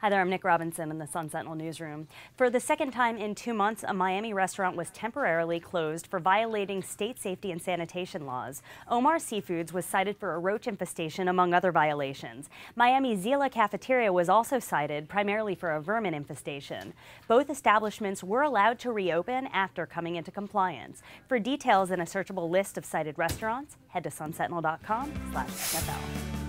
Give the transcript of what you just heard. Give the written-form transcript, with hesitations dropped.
Hi there, I'm Nick Robinson in the Sun Sentinel newsroom. For the second time in 2 months, a Miami restaurant was temporarily closed for violating state safety and sanitation laws. Omar Seafoods was cited for a roach infestation, among other violations. Miami Zila Cafeteria was also cited, primarily for a vermin infestation. Both establishments were allowed to reopen after coming into compliance. For details and a searchable list of cited restaurants, head to sunsentinel.com/SFL.